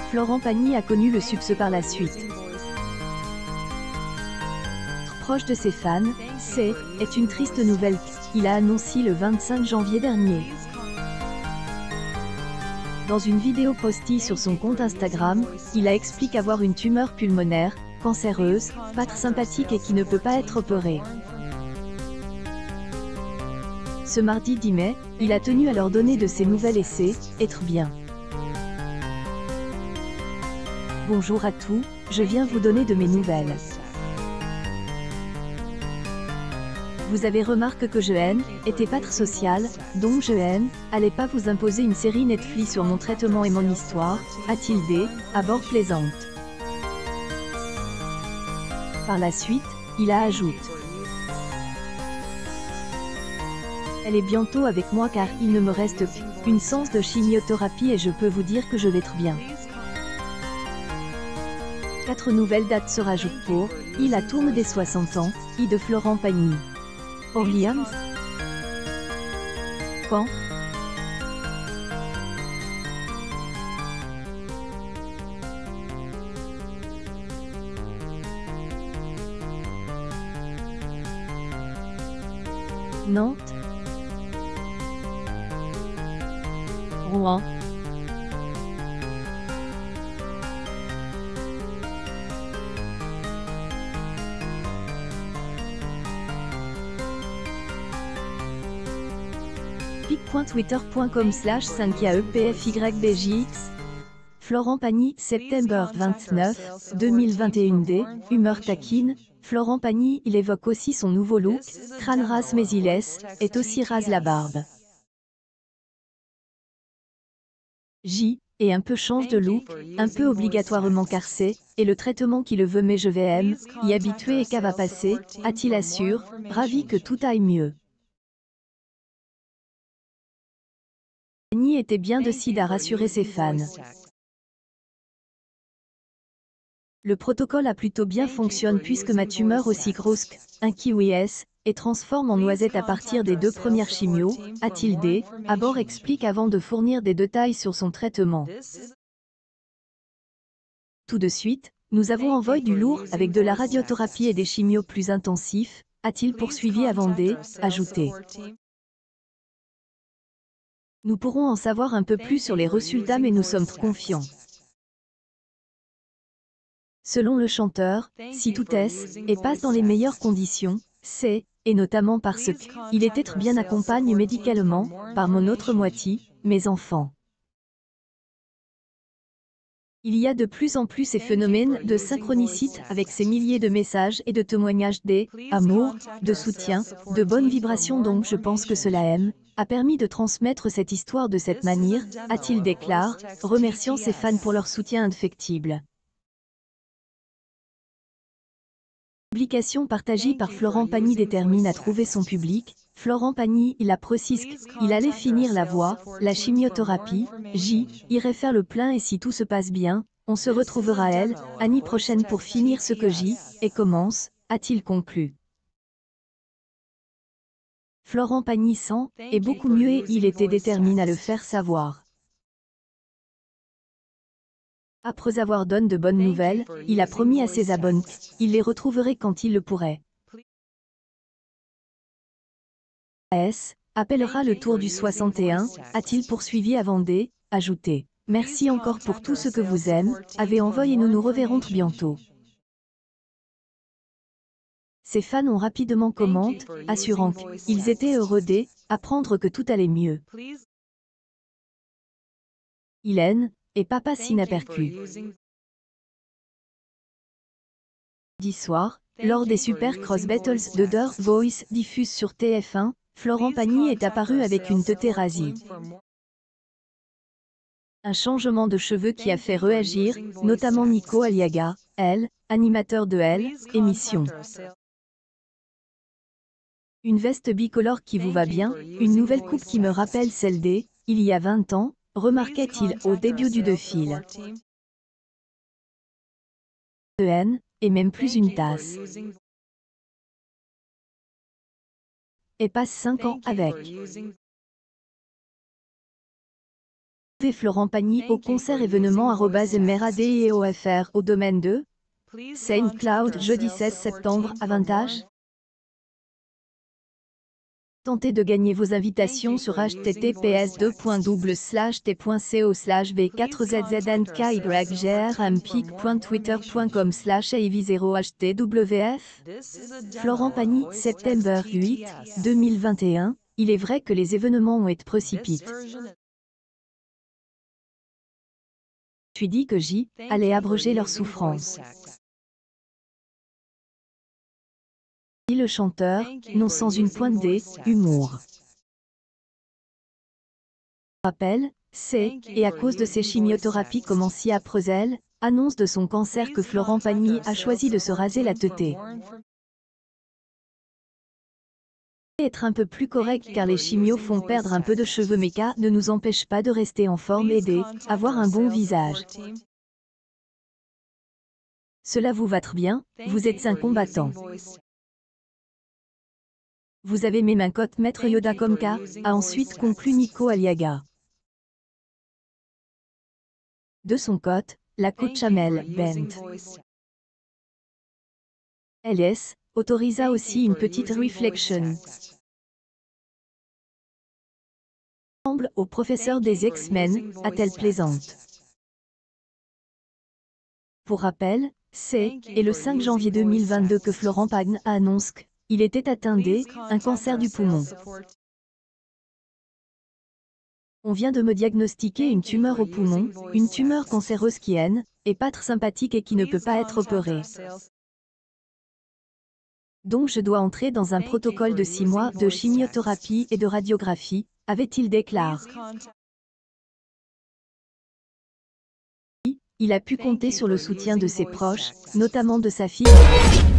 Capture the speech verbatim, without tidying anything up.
Florent Pagny a connu le succès par la suite. Proche de ses fans, c'est est une triste nouvelle qu'il a annoncée le vingt-cinq janvier dernier. Dans une vidéo postée sur son compte Instagram, il a expliqué avoir une tumeur pulmonaire, cancéreuse, pas très sympathique et qui ne peut pas être opérée. Ce mardi dix mai, il a tenu à leur donner de ses nouvelles et c'est être bien. Bonjour à tous, je viens vous donner de mes nouvelles. Vous avez remarqué que je haine, était pas très social, donc je haine, allez pas vous imposer une série Netflix sur mon traitement et mon histoire, a-t-il dit, à bord plaisante. Par la suite, il a ajouté. Elle est bientôt avec moi car il ne me reste qu'une séance de chimiothérapie et je peux vous dire que je vais très bien. Quatre nouvelles dates se rajoutent pour, il a tourne des soixante ans, I de Florent Pagny. Orleans. Quand? Nantes. Rouen. pic point twitter point com slash cinq A E P F Y B J X. Florent Pagny, septembre vingt-neuf, deux mille vingt et un D, humeur taquine. Florent Pagny, il évoque aussi son nouveau look, crâne rase mais il laisse, est aussi rase la barbe. J, et un peu change de look, un peu obligatoirement carcé, et le traitement qui le veut mais je vais aime, y habituer et qu'à va passer, a-t-il assure, ravi que tout aille mieux. Pagny était bien décidé à rassurer ses fans. Le protocole a plutôt bien fonctionné puisque ma tumeur aussi grosse qu'un kiwi S, et transforme en noisette à partir des deux premières chimios, a-t-il dit, à bord explique avant de fournir des détails sur son traitement. Tout de suite, nous avons envoyé du lourd avec de la radiothérapie et des chimios plus intensifs, a-t-il poursuivi avant d'ajouter. Nous pourrons en savoir un peu plus sur les résultats mais nous sommes confiants. Selon le chanteur, si tout est et passe dans les meilleures conditions, c'est, et notamment parce qu'il est être bien accompagné médicalement, par mon autre moitié, mes enfants. Il y a de plus en plus ces phénomènes de synchronicité avec ces milliers de messages et de témoignages d'amour, de soutien, de bonnes vibrations donc je pense que cela aime, a permis de transmettre cette histoire de cette manière, a-t-il déclaré, remerciant ses fans pour leur soutien indéfectible. Publication partagée par Florent Pagny détermine à trouver son public. Florent Pagny, il a précisé qu'il allait finir la voix, la chimiothérapie, J, irait faire le plein et si tout se passe bien, on se retrouvera elle, l'année prochaine pour finir ce que J, et commence, a-t-il conclu. Florent Pagny sent, et beaucoup mieux et il était déterminé à le faire savoir. Après avoir donné de bonnes nouvelles, il a promis à ses abonnés qu'il les retrouverait quand il le pourrait. S, appellera le tour du soixante et un, a-t-il poursuivi avant d'ajouter. Merci encore pour tout ce que vous aimez, avez envoyé nous nous reverrons très bientôt. Ses fans ont rapidement commenté, assurant qu'ils étaient heureux d'apprendre que tout allait mieux. Hélène, et papa s'inaperçut. Mardi soir, lors des Super Cross Battles de The Voice diffusés sur T F un, Florent Pagny est apparu avec une tête rasée. Un changement de cheveux qui a fait réagir, notamment Nico Aliaga, elle, animateur de Elle, émission. Une veste bicolore qui vous va bien, une nouvelle coupe qui me rappelle celle d'il y a vingt ans, remarquait-il au début du défilé. De haine, et même plus une tasse. Et passe cinq ans avec. Florent Pagny au concert événement arobase meradeofr au domaine de SoundCloud jeudi seize septembre. Avantage: tentez de gagner vos invitations sur h t t p s deux point double slash t point co slash b quatre z z n k y g r m pic point twitter point com slash a v zéro h t w f. Florent Pagny, septembre huit, deux mille vingt et un. Il est vrai que les événements ont été précipités. Tu dis que J allait abréger leur souffrance. Dit le chanteur, non sans une pointe d'humour. Rappel, c'est, et à cause de ses chimiothérapies commencées après elle, annonce de son cancer que Florent Pagny a choisi de se raser la tête. Être un peu plus correct car les chimios font perdre un peu de cheveux mais ça ne nous empêche pas de rester en forme et d'avoir un bon visage. Cela vous va très bien, vous êtes un combattant. Vous avez mes mains cote Maître Yoda comme K, a ensuite conclu Nico Aliaga. De son côté, la coach Amel Bent L S autorisa aussi une petite réflexion. Semble au professeur des X-Men, a-t-elle plaisante. Pour rappel, c'est et le cinq janvier deux mille vingt-deux que Florent Pagny a annoncé qu'il était atteint d'un cancer du poumon. On vient de me diagnostiquer une tumeur au poumon, une tumeur cancéreuse qui est pas très sympathique et qui ne peut pas être opérée. Donc je dois entrer dans un protocole de six mois de chimiothérapie et de radiographie, avait-il déclaré. Il a pu compter sur le soutien de ses proches, notamment de sa fille.